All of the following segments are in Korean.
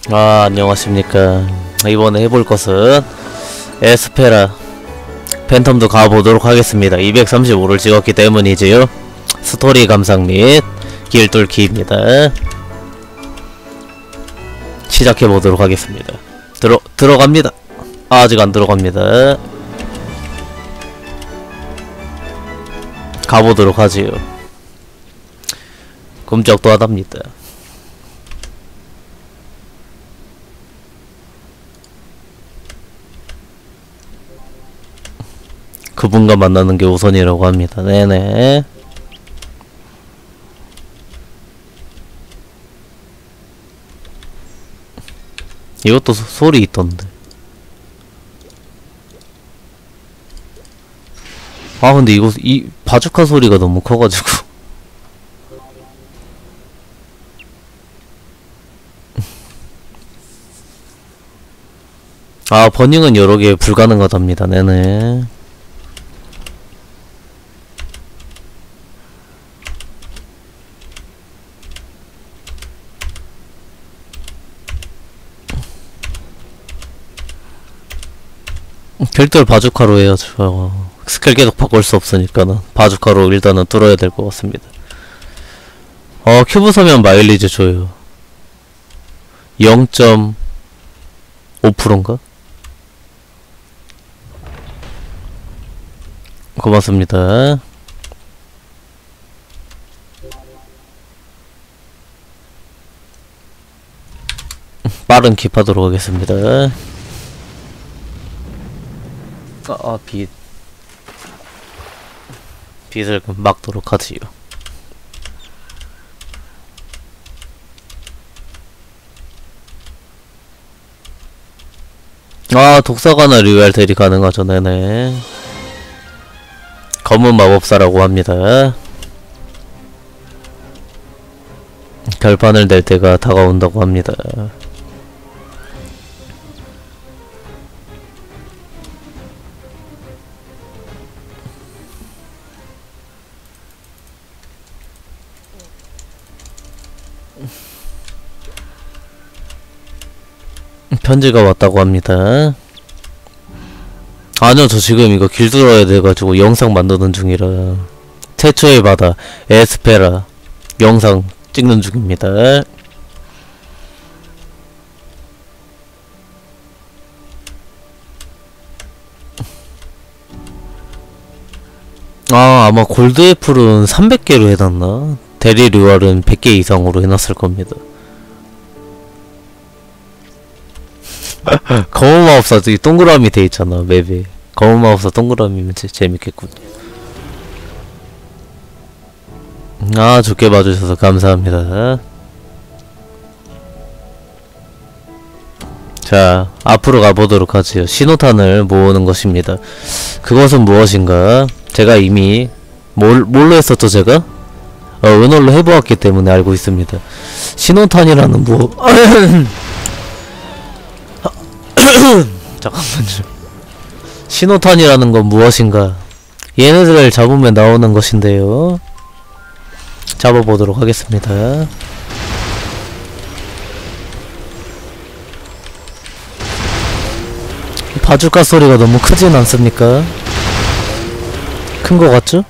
안녕하십니까. 이번에 해볼 것은 에스페라 팬텀도 가보도록 하겠습니다. 235를 찍었기 때문이지요. 스토리 감상 및 길 뚫기입니다. 시작해보도록 하겠습니다. 들어갑니다. 아직 안 들어갑니다. 가보도록 하지요. 끔찍도 하답니다. 그분과 만나는 게 우선이라고 합니다. 네네. 이것도 소리 있던데. 근데 이 바주카 소리가 너무 커가지고. 버닝은 여러 개 불가능하답니다. 네네. 결대를 바주카로 해야죠. 스킬 계속 바꿀 수 없으니까는 바주카로 일단은 뚫어야 될 것 같습니다. 큐브 서면 마일리지 줘요. 0.5%인가? 고맙습니다. 빠른 킵하도록 하겠습니다. 빛을 막도록 하지요. 독사가나 류알 대리 가능하죠. 네네. 검은 마법사라고 합니다. 결판을 낼 때가 다가온다고 합니다. 편지가 왔다고 합니다. 아니요, 저 지금 이거 길들어야 돼가지고 영상 만드는 중이라. 태초의 바다 에스페라 영상 찍는 중입니다. 아마 골드 애플은 300개로 해놨나? 대리 류알은 100개 이상으로 해놨을 겁니다. 검은 마법사 동그라미 돼 있잖아. 맵에 검은 마법사 동그라미면 재밌겠군. 좋게 봐주셔서 감사합니다. 자, 앞으로 가보도록 하지요. 신호탄을 모으는 것입니다. 그것은 무엇인가? 제가 이미 뭘로 했었죠? 제가 은월로 해보았기 때문에 알고 있습니다. 신호탄이라는 잠깐만요. 신호탄이라는 건 무엇인가? 얘네들을 잡으면 나오는 것인데요. 잡아보도록 하겠습니다. 바주카 소리가 너무 크진 않습니까? 큰 거 같죠?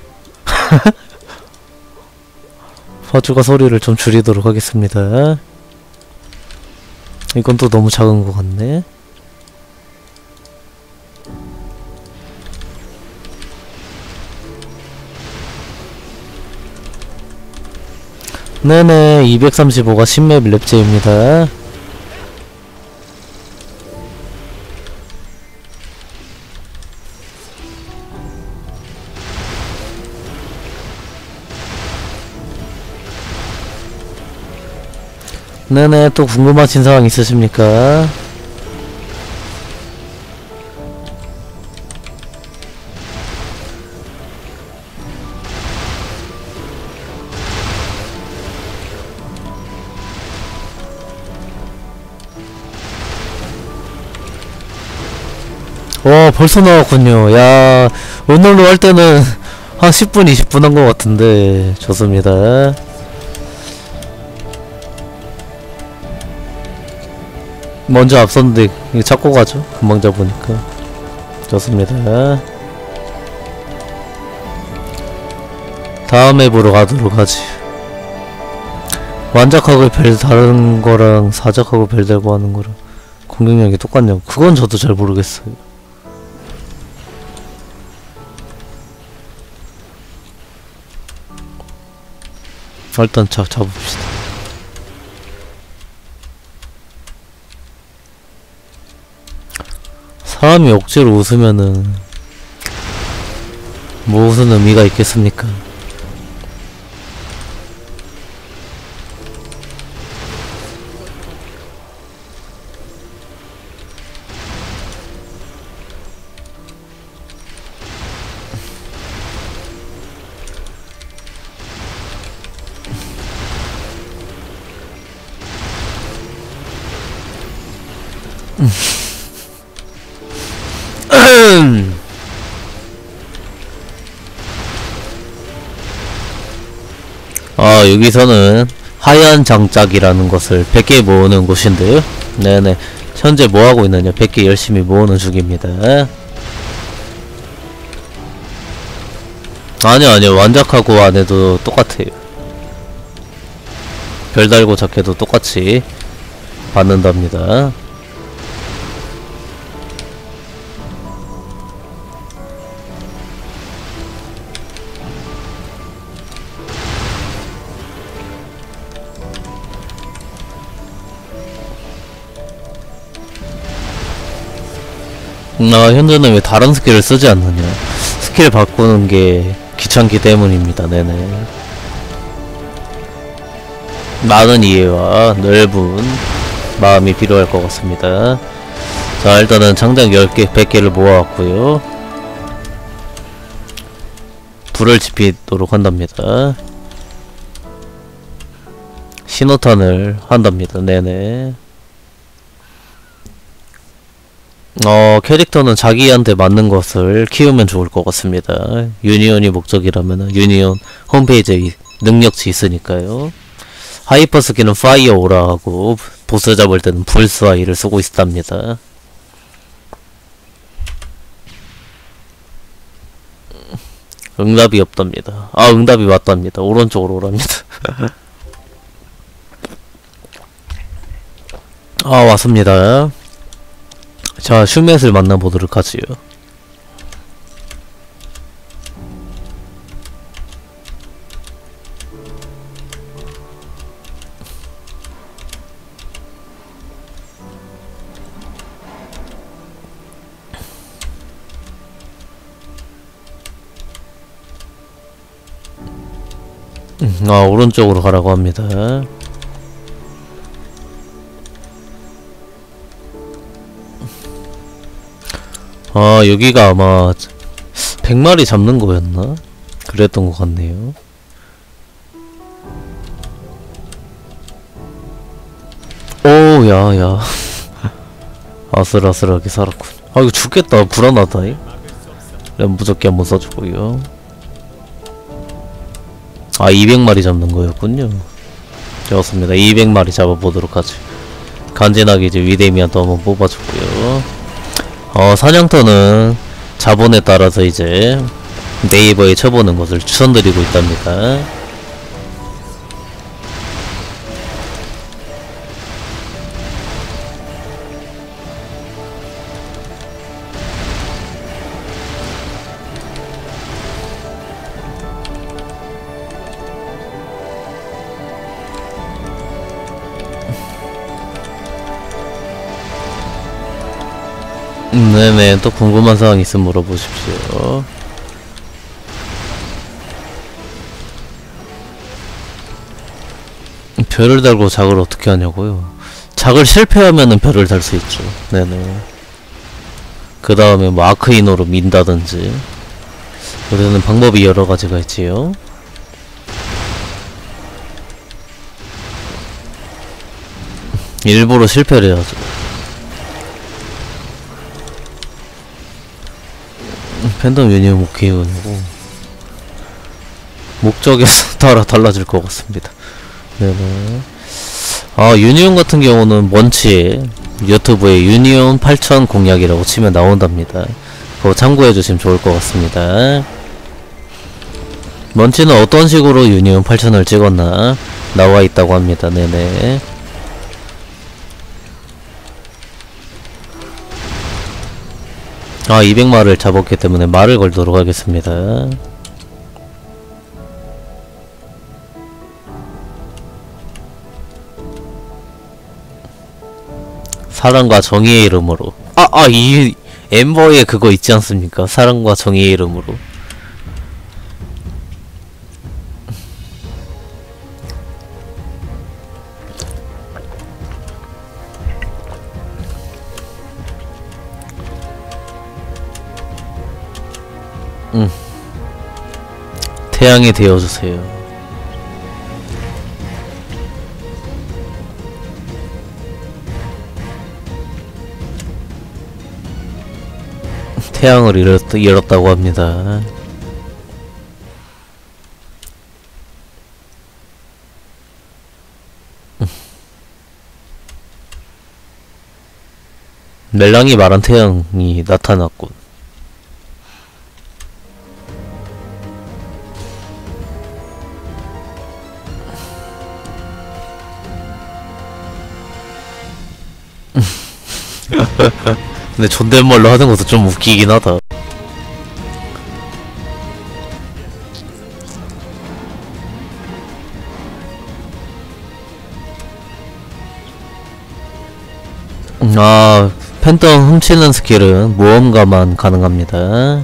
바주카 소리를 좀 줄이도록 하겠습니다. 이건 또 너무 작은 거 같네. 네네, 235가 신맵 랩제입니다. 네네, 또 궁금하신 사항 있으십니까? 벌써 나왔군요. 야, 오늘로 할 때는 한 10분, 20분 한 것 같은데. 좋습니다. 먼저 앞섰는데 이거 잡고 가죠. 금방 잡으니까. 좋습니다. 다음 앱으로 가도록 하지. 완작하고 벨 다른 거랑 사작하고 벨 달고 하는 거랑 공격력이 똑같냐고. 그건 저도 잘 모르겠어요. 일단 잡읍시다. 사람이 억지로 웃으면은 무슨 의미가 있겠습니까? 여기서는 하얀 장짝이라는 것을 100개 모으는 곳인데요. 네네. 현재 뭐하고 있느냐. 100개 열심히 모으는 중입니다. 아니요. 완작하고 안해도 똑같아요. 별 달고 작해도 똑같이 받는답니다. 현재는 왜 다른 스킬을 쓰지 않느냐. 스킬 바꾸는 게 귀찮기 때문입니다. 네네. 많은 이해와 넓은 마음이 필요할 것 같습니다. 자, 일단은 장작 10개, 100개를 모아왔고요. 불을 지피도록 한답니다. 신호탄을 한답니다. 네네. 캐릭터는 자기한테 맞는 것을 키우면 좋을 것 같습니다. 유니온이 목적이라면 유니온 홈페이지에 능력치 있으니까요. 하이퍼 스킬은 파이어 오라하고 보스 잡을 때는 불스와이를 쓰고 있답니다. 응답이 없답니다. 응답이 왔답니다. 오른쪽으로 오랍니다. 왔습니다. 자, 슈멧을 만나보도록 하지요. 오른쪽으로 가라고 합니다. 여기가 아마 100마리 잡는 거였나? 그랬던 것 같네요. 오, 야. 아슬아슬하게 살았군. 이거 죽겠다. 불안하다. 그럼 무적기 한번 써주고요. 200마리 잡는 거였군요. 좋습니다. 200마리 잡아보도록 하지. 간지나게 이제 위데미한테 한번 뽑아주고요. 사냥터는 자본에 따라서 이제 네이버에 쳐보는 것을 추천드리고 있답니다. 네네. 또 궁금한 사항 있으면 물어보십시오. 별을 달고 작을 어떻게 하냐고요? 작을 실패하면은 별을 달 수 있죠. 네네. 그 다음에 뭐 아크이노로 민다든지. 그러는 방법이 여러 가지가 있지요. 일부러 실패를 해야죠. 팬덤 유니온 못 키우고 목적에서 따라 달라질 것 같습니다. 네네. 유니온 같은 경우는 먼치에 유튜브에 유니온 8000 공략이라고 치면 나온답니다. 그거 참고해주시면 좋을 것 같습니다. 먼치는 어떤 식으로 유니온 8000을 찍었나 나와 있다고 합니다. 네네. 아, 200마를 잡았기 때문에 말을 걸도록 하겠습니다. 사랑과 정의의 이름으로. 이 엠버에 그거 있지 않습니까? 사랑과 정의의 이름으로. 태양이 되어주세요. 태양을 잃었다고 합니다. 멜랑이 말한 태양이 나타났군. 근데 존댓말로 하는 것도 좀 웃기긴 하다. 팬텀 훔치는 스킬은 모험가만 가능합니다.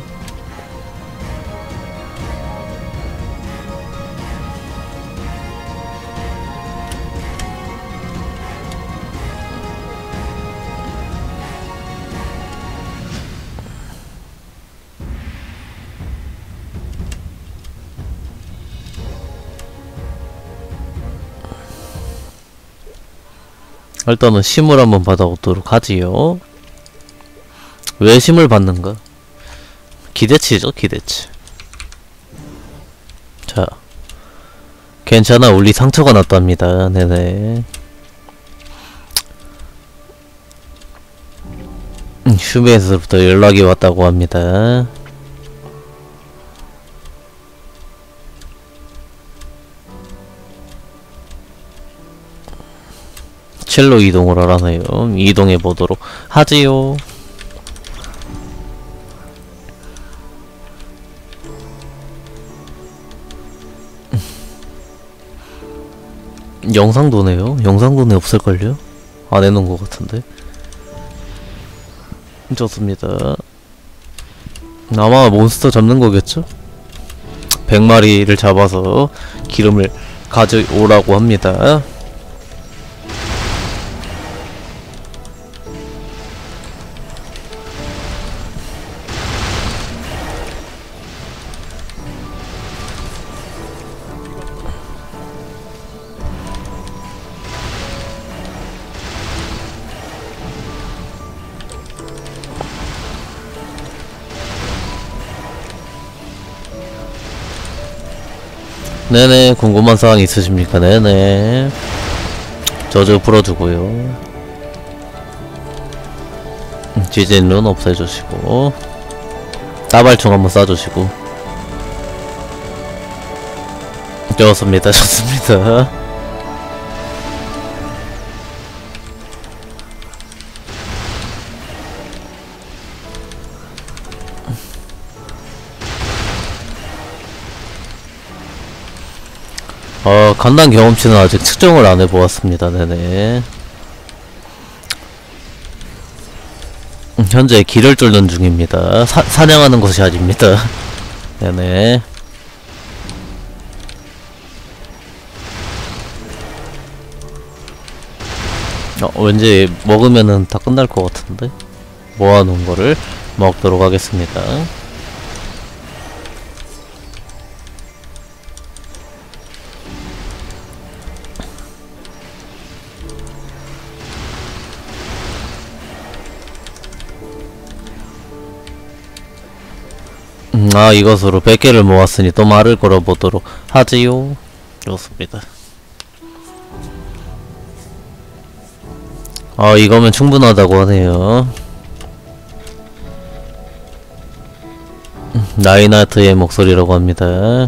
일단은 심을 한번 받아오도록 하지요. 왜 심을 받는가? 기대치죠, 기대치. 자, 괜찮아, 우리 상처가 났답니다. 네네. 슈베에서부터 연락이 왔다고 합니다. 첼로 이동을 하라네요. 이동해보도록 하지요. 영상도네요? 영상도네 없을걸요? 안 해놓은 것 같은데. 좋습니다. 아마 몬스터 잡는 거겠죠? 100마리를 잡아서 기름을 가져오라고 합니다. 네네, 궁금한 사항 있으십니까? 네네. 저주 풀어주고요. 지진룬 없애주시고, 따발총 한번 쏴주시고. 좋습니다, 좋습니다. 간단 경험치는 아직 측정을 안 해보았습니다. 네네. 현재 길을 뚫는 중입니다. 사냥하는 것이 아닙니다. 네네. 왠지 먹으면은 다 끝날 것 같은데? 모아놓은 거를 먹도록 하겠습니다. 이것으로 100개를 모았으니 또 말을 걸어보도록 하지요. 좋습니다. 이거면 충분하다고 하네요. 라인하트의 목소리라고 합니다.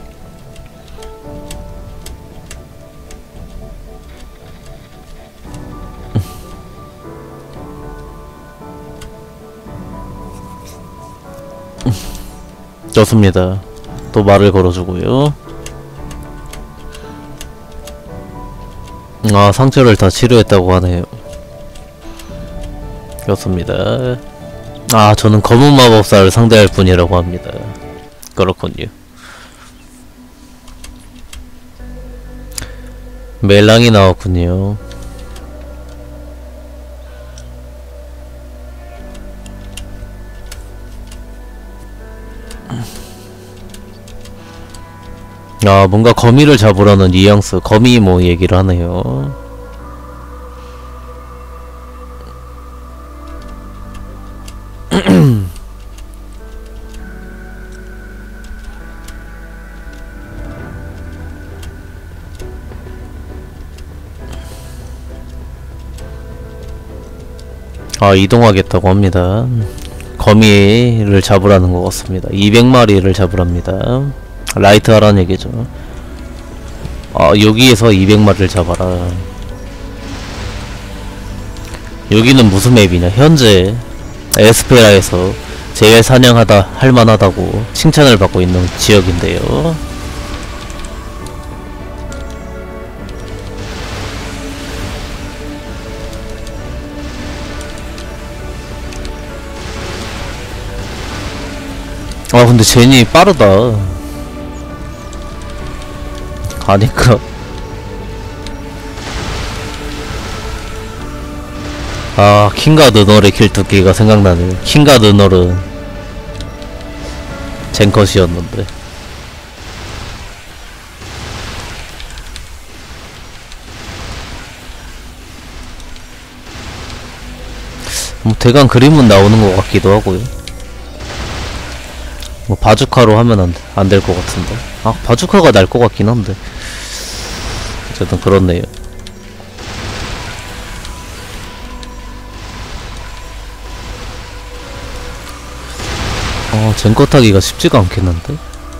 좋습니다. 또 말을 걸어주고요. 상처를 다 치료했다고 하네요. 좋습니다. 저는 검은 마법사를 상대할 뿐이라고 합니다. 그렇군요. 멜랑이 나왔군요. 뭔가 거미를 잡으라는 뉘앙스, 거미 뭐 얘기를 하네요. 이동하겠다고 합니다. 거미를 잡으라는 것 같습니다. 200마리를 잡으랍니다. 라이트 하라는 얘기죠. 여기에서 200마리를 잡아라. 여기는 무슨 맵이냐? 현재 에스페라에서 제일 사냥하다 할만하다고 칭찬을 받고 있는 지역인데요. 근데 제니 빠르다. 가니까 킹과 느널의 길쭉기가 생각나네. 킹과 느널은 젠컷이었는데. 뭐 대강 그림은 나오는 것 같기도 하고요. 뭐 바주카로 하면 안 될 것 같은데. 바주카가 날 것 같긴 한데. 어쨌든 그렇네요. 젠거 타기가 쉽지가 않겠는데?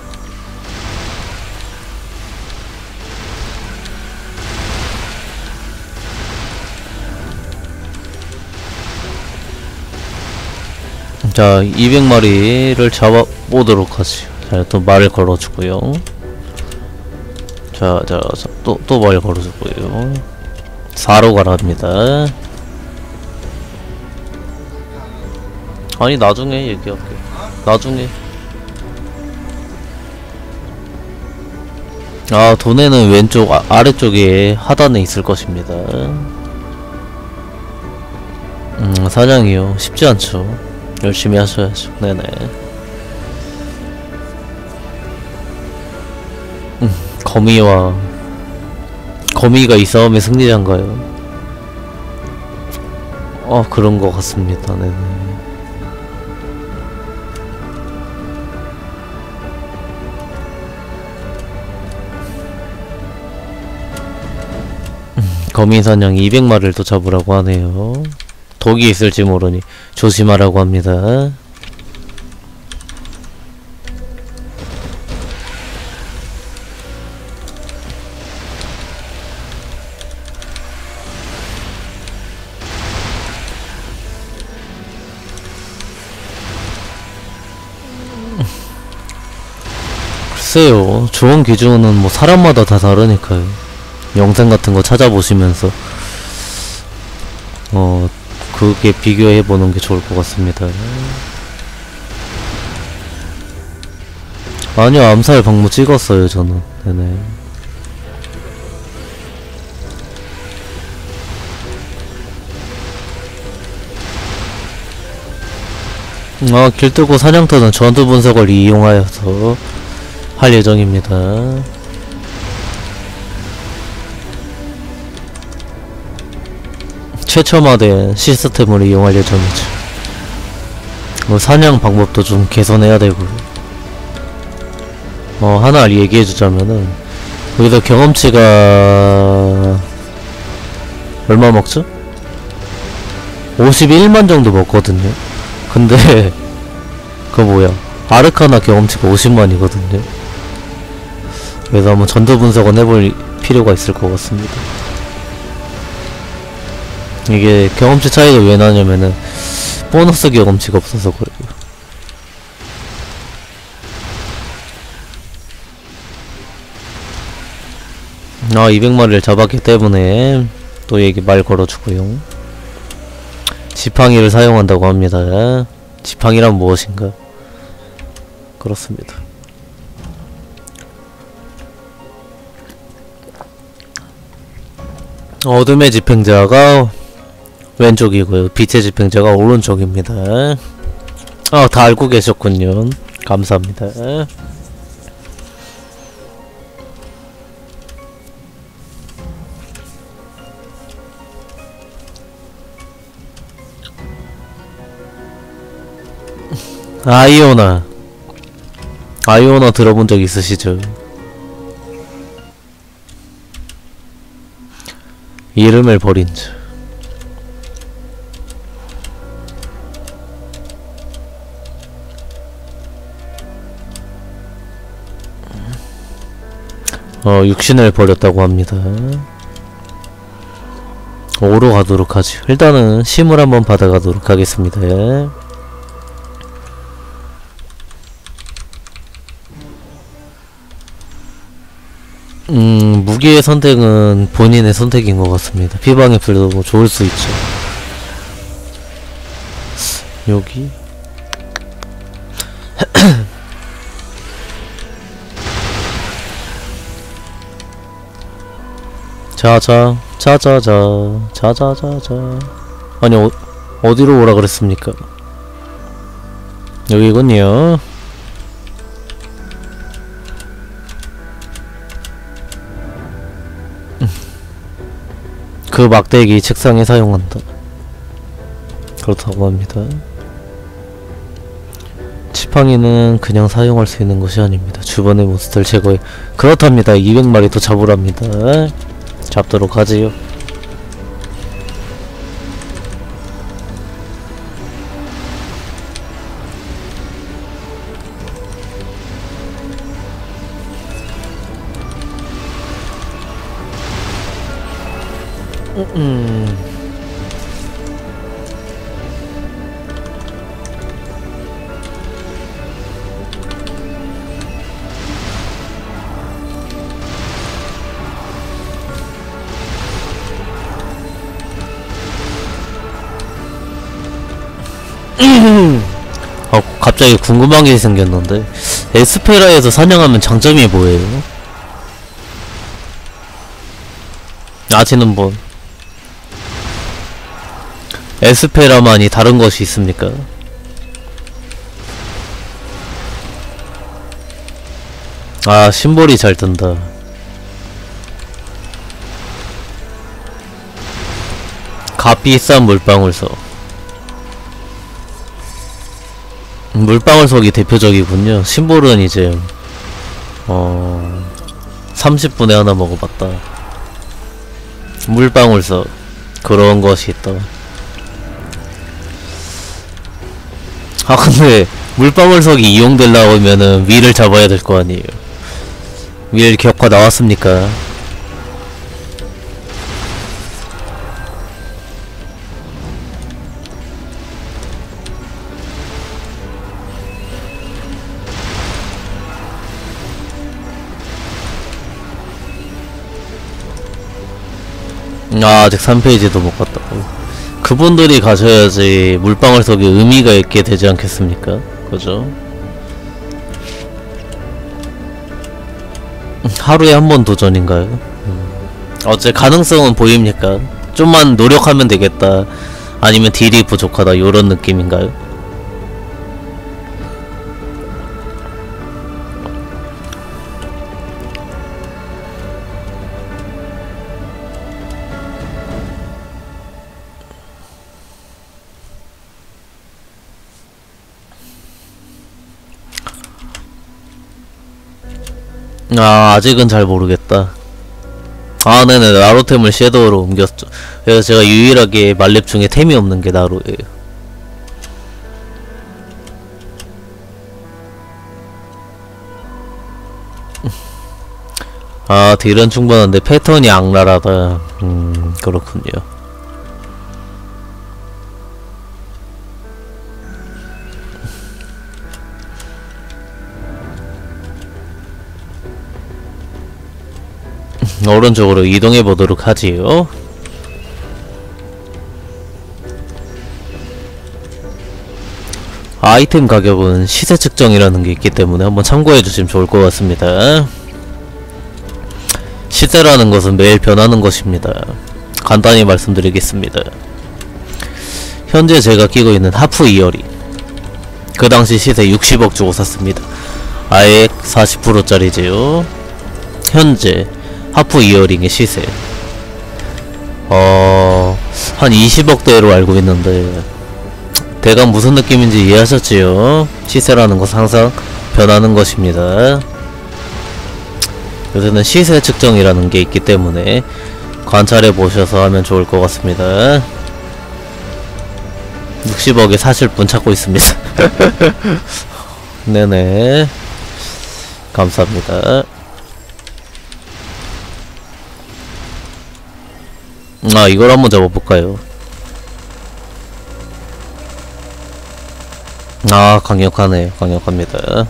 자, 200마리를 잡아보도록 하지. 자, 또 말을 걸어주고요. 자, 또 말 걸어주고요. 4로 가랍니다. 아니, 나중에 얘기할게. 나중에. 돈에는 왼쪽 아래쪽에 하단에 있을 것입니다. 사냥이요. 쉽지 않죠. 열심히 하셔야죠. 네네. 거미가 이 싸움의 승리자인가요? 그런 것 같습니다. 네네. 거미 사냥 200마리를 또 잡으라고 하네요. 독이 있을지 모르니 조심하라고 합니다. 글쎄요, 좋은 기준은 뭐 사람마다 다 다르니까요. 영상 같은 거 찾아보시면서 그게 비교해보는 게 좋을 것 같습니다. 아니요, 암살 방무 찍었어요, 저는. 네네. 길뜨고 사냥터는 전투 분석을 이용하여서 할 예정입니다. 최첨화된 시스템을 이용할 예정이죠. 사냥 방법도 좀 개선해야 되고. 하나 얘기해주자면은 여기서 경험치가 얼마 먹죠? 51만 정도 먹거든요. 근데 그거 뭐야, 아르카나 경험치가 50만이거든요. 그래서 한번 전투 분석은 해볼 필요가 있을 것 같습니다. 이게 경험치 차이가 왜 나냐면은 보너스 경험치가 없어서 그래요. 아, 200마리를 잡았기 때문에 또 얘기 말 걸어주고요. 지팡이를 사용한다고 합니다. 지팡이란 무엇인가? 그렇습니다. 어둠의 집행자가 왼쪽이고요. 빛의 집행자가 오른쪽입니다. 아, 다 알고 계셨군요. 감사합니다. 아이오나 들어본 적 있으시죠? 이름을 버린 자. 육신을 버렸다고 합니다. 5로 가도록 하죠. 일단은 심을 한번 받아가도록 하겠습니다. 무기의 선택은 본인의 선택인 것 같습니다. 피방의 풀도 뭐 좋을 수 있죠. 여기 자자자자자 자자자자. 아니, 어디로 오라 그랬습니까? 여기군요. 그 막대기 책상에 사용한다. 그렇다고 합니다. 지팡이는 그냥 사용할 수 있는 것이 아닙니다. 주변의 몬스터를 제거해. 그렇답니다. 200마리 더 잡으랍니다. 잡도록 하지요. 갑자기 궁금한 게 생겼는데, 에스페라에서 사냥하면 장점이 뭐예요? 아시는 분? 에스페라만이 다른 것이 있습니까? 아, 심볼이 잘 뜬다. 값비싼 물방울석. 물방울석이 대표적이군요. 심볼은 이제 30분에 하나 먹어봤다. 물방울석 그런 것이 있다. 아, 근데 물방울석이 이용되려고 하면은 위를 잡아야 될 거 아니에요. 윌 격화 나왔습니까? 아, 아직 3페이지도 못 갔다고. 그분들이 가셔야지 물방울석에 의미가 있게 되지 않겠습니까? 그죠? 하루에 한 번 도전인가요? 어째 가능성은 보입니까? 좀만 노력하면 되겠다, 아니면 딜이 부족하다, 요런 느낌인가요? 아, 아직은 잘 모르겠다. 아, 네네. 나루템을 섀도우로 옮겼죠. 그래서 제가 유일하게 말렙 중에 템이 없는 게 나루예요. 아, 딜은 충분한데 패턴이 악랄하다. 그렇군요. 오른쪽으로 이동해 보도록 하지요. 아이템 가격은 시세 측정이라는 게 있기 때문에 한번 참고해 주시면 좋을 것 같습니다. 시세라는 것은 매일 변하는 것입니다. 간단히 말씀드리겠습니다. 현재 제가 끼고 있는 하프 이어링, 그 당시 시세 60억 주고 샀습니다. 아예 40%짜리지요. 현재 하프 이어링의 시세 한 20억대로 알고 있는데 대강 무슨 느낌인지 이해하셨지요? 시세라는 것은 항상 변하는 것입니다. 요새는 시세 측정이라는 게 있기 때문에 관찰해 보셔서 하면 좋을 것 같습니다. 60억에 사실 분 찾고 있습니다. 네네, 감사합니다. 아, 이걸 한번 잡아볼까요? 아, 강력하네요. 강력합니다.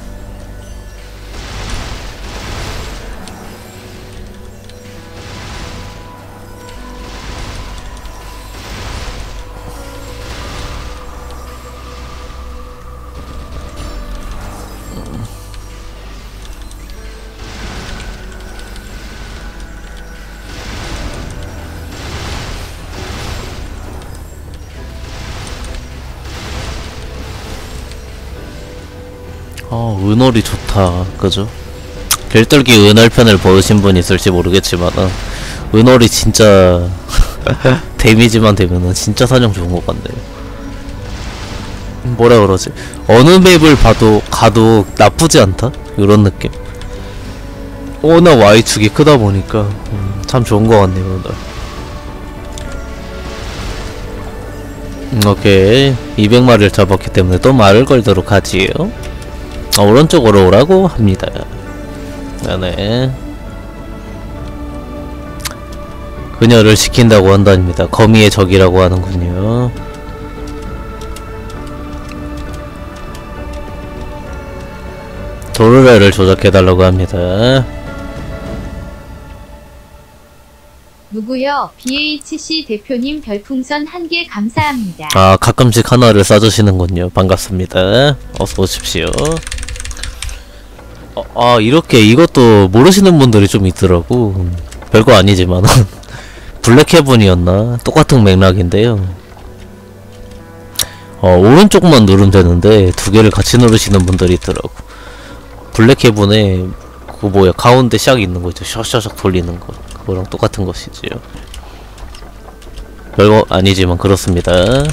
은월이 좋다. 그죠? 길들기 은월편을 보신 분 있을지 모르겠지만은 은월이 진짜 데미지만 되면은 진짜 사냥 좋은 것 같네요. 뭐라 그러지? 어느 맵을 봐도 가도 나쁘지 않다? 이런 느낌? 워낙 Y축이 크다 보니까 참 좋은 것 같네요. 오늘 오케이, 200마리를 잡았기 때문에 또 말을 걸도록 하지요. 오른쪽으로 오라고 합니다. 네네. 그녀를 지킨다고 한답니다. 거미의 적이라고 하는군요. 도르래를 조작해달라고 합니다. 누구요? BHC 대표님 별풍선 1개 감사합니다. 아, 가끔씩 하나를 쏴주시는군요. 반갑습니다. 어서 오십시오. 아, 이렇게 이것도 모르시는 분들이 좀 있더라고. 별거 아니지만 블랙헤븐이었나? 똑같은 맥락인데요. 오른쪽만 누르면 되는데 두 개를 같이 누르시는 분들이 있더라고. 블랙헤븐에 그 뭐야, 가운데 샥 있는 거 있죠. 샥샥샥 돌리는 거. 그거랑 똑같은 것이지요. 별거 아니지만 그렇습니다.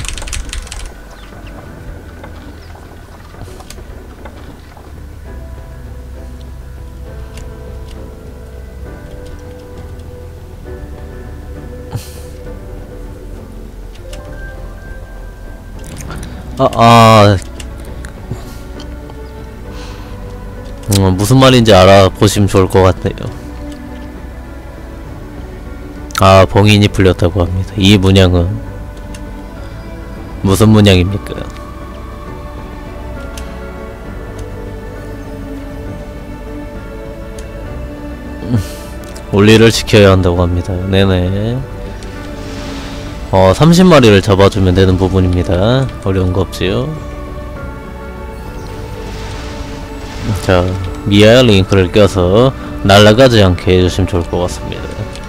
무슨 말인지 알아보시면 좋을 것 같네요. 아, 봉인이 풀렸다고 합니다. 이 문양은 무슨 문양입니까? 원리를 지켜야 한다고 합니다. 네네. 30마리를 잡아주면 되는 부분입니다. 어려운 거 없지요. 자, 미아 링크를 껴서 날아가지 않게 해주시면 좋을 것 같습니다.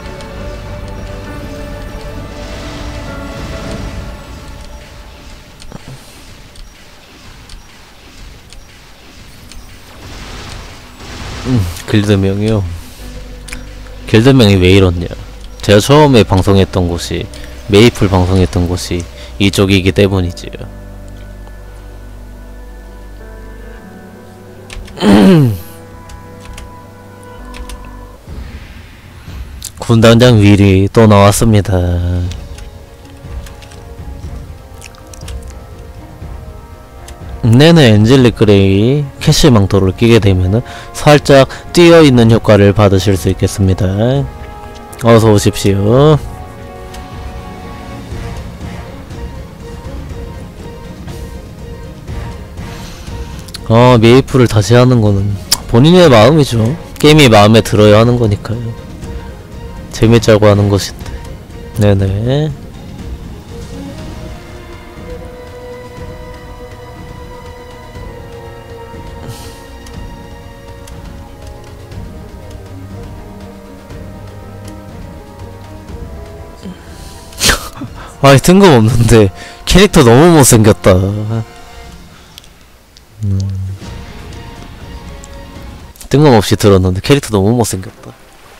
길드명이요? 길드명이 왜 이렇냐? 제가 처음에 방송했던 곳이, 메이플 방송했던 곳이 이쪽이기 때문이지요. 분당장 윌이 또 나왔습니다. 네네, 엔젤릭 그레이 캐시 망토를 끼게 되면은 살짝 뛰어있는 효과를 받으실 수 있겠습니다. 어서 오십시오. 메이플을 다시 하는 거는 본인의 마음이죠. 게임이 마음에 들어야 하는 거니까요. 재밌자고 하는 것인데. 네네. 아이, 뜬금없는데 캐릭터 너무 못생겼다. 뜬금없이 들었는데 캐릭터 너무 못생겼다.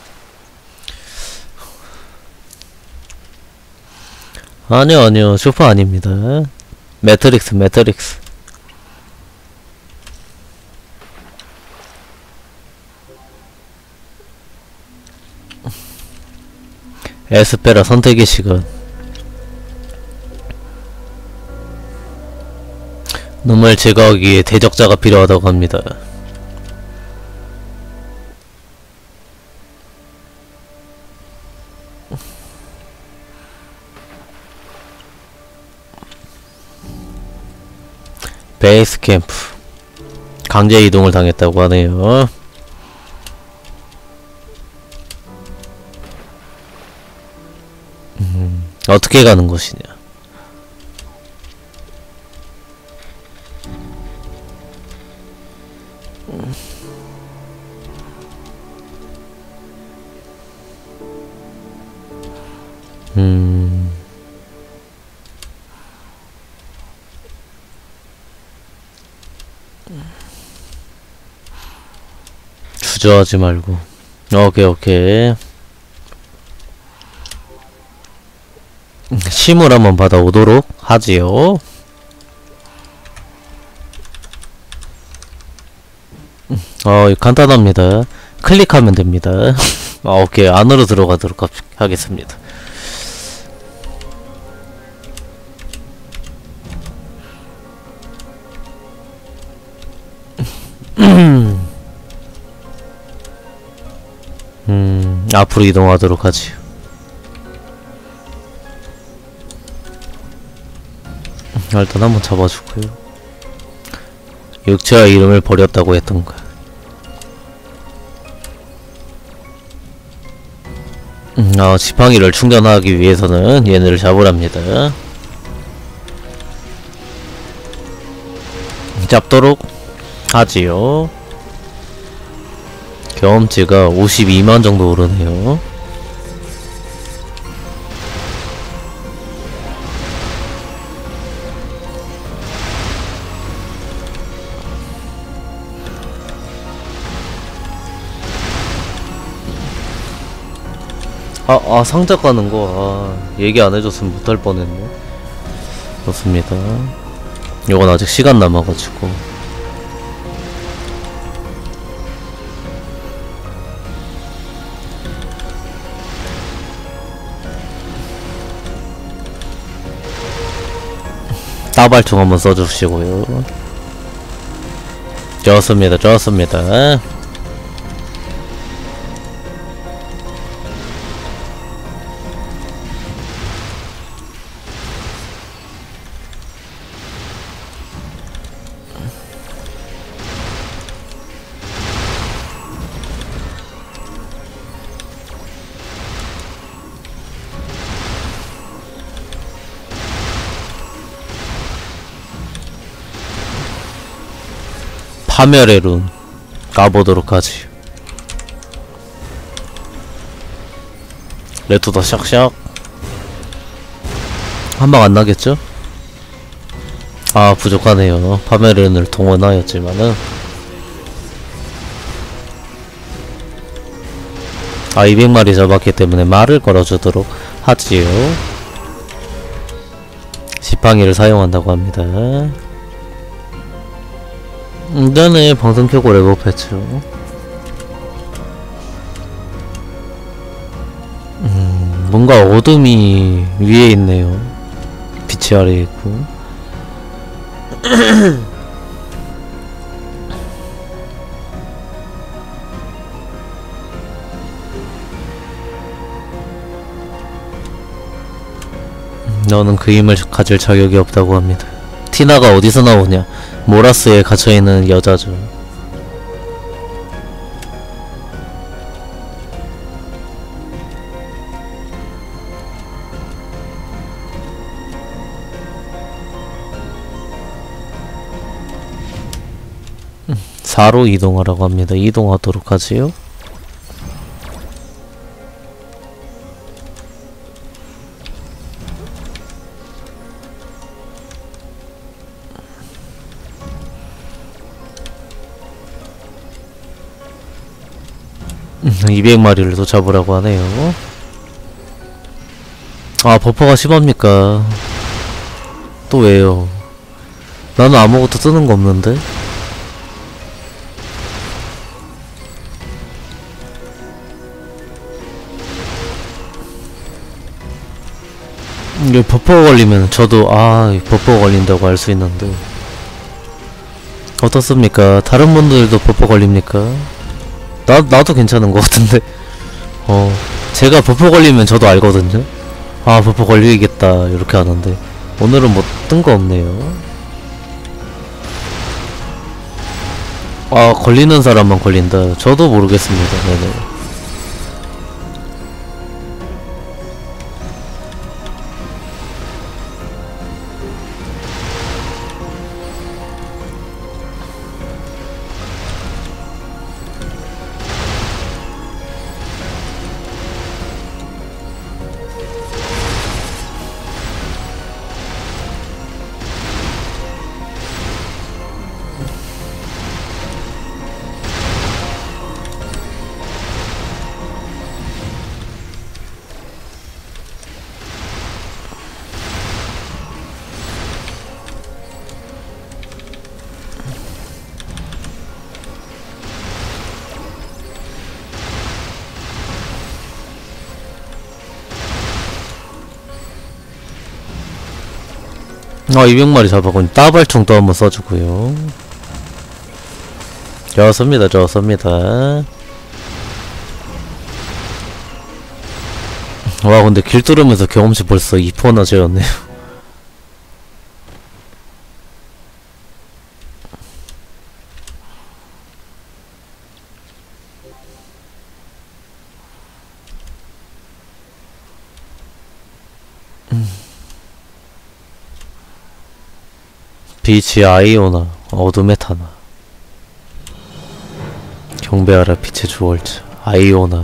아니요 슈퍼 아닙니다. 매트릭스. 에스페라 선택의 시간. 놈을 제거하기 위해 대적자가 필요하다고 합니다. 베이스 캠프. 강제 이동을 당했다고 하네요. 어떻게 가는 곳이냐. 주저하지 말고. 오케이. 심을 한번 받아오도록 하지요. 간단합니다. 클릭하면 됩니다. 오케이. 안으로 들어가도록 하겠습니다. 앞으로 이동하도록 하지요. 일단 한번 잡아주고요. 육체와 이름을 버렸다고 했던가. 지팡이를 충전하기 위해서는 얘네를 잡으랍니다. 잡도록 하지요. 경험치가 52만 정도 오르네요. 상자 까는 거, 얘기 안 해줬으면 못할 뻔했네. 좋습니다. 이건 아직 시간 남아가지고. 따발총 한번 써주시고요. 좋습니다. 파멸의 룬 가보도록 하지. 레토다 샥샥. 한방 안 나겠죠? 부족하네요. 파멸의 룬을 동원하였지만은 200마리 잡았기 때문에 말을 걸어주도록 하지요. 지팡이를 사용한다고 합니다. 네네, 방송 켜고 레벨업했죠. 뭔가 어둠이 위에 있네요. 빛이 아래에 있고. 너는 그 힘을 가질 자격이 없다고 합니다. 티나가 어디서 나오냐? 모라스에 갇혀있는 여자죠. 사로 이동하라고 합니다. 이동하도록 하지요. 음, 200마리를 또 잡으라고 하네요. 아, 버퍼가 심합니까? 또 왜요? 나는 아무것도 뜨는 거 없는데? 이게 버퍼가 걸리면 저도 버퍼가 걸린다고 알 수 있는데 어떻습니까? 다른 분들도 버퍼 걸립니까? 나도 괜찮은 것 같은데. 제가 버퍼 걸리면 저도 알거든요. 아, 버퍼 걸리겠다 이렇게 하는데 오늘은 뭐 뜬 거 없네요. 아, 걸리는 사람만 걸린다. 저도 모르겠습니다. 네네. 아, 200마리 잡아군. 따발총도 한번 써주고요. 좋습니다, 좋습니다. 와, 근데 길 뚫으면서 경험치 벌써 2%나 재었네요. 빛이 아이오나, 어둠의 타나. 경배하라 빛의 주월자, 아이오나.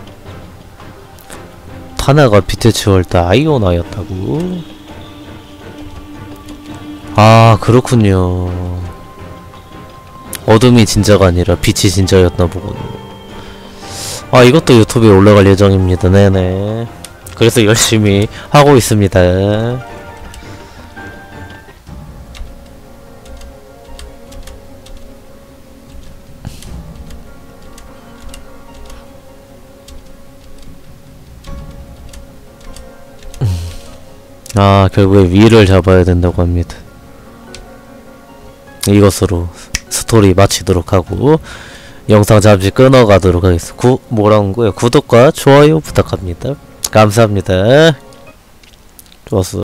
타나가 빛의 주월자 아이오나였다고? 아, 그렇군요. 어둠이 진짜가 아니라 빛이 진짜였나 보군요. 아, 이것도 유튜브에 올라갈 예정입니다. 네네. 그래서 열심히 하고 있습니다. 아, 결국에 위를 잡아야 된다고 합니다. 이것으로 스토리 마치도록 하고 영상 잠시 끊어가도록 하겠습니다. 뭐라는 거예요? 구독과 좋아요 부탁합니다. 감사합니다. 좋았어.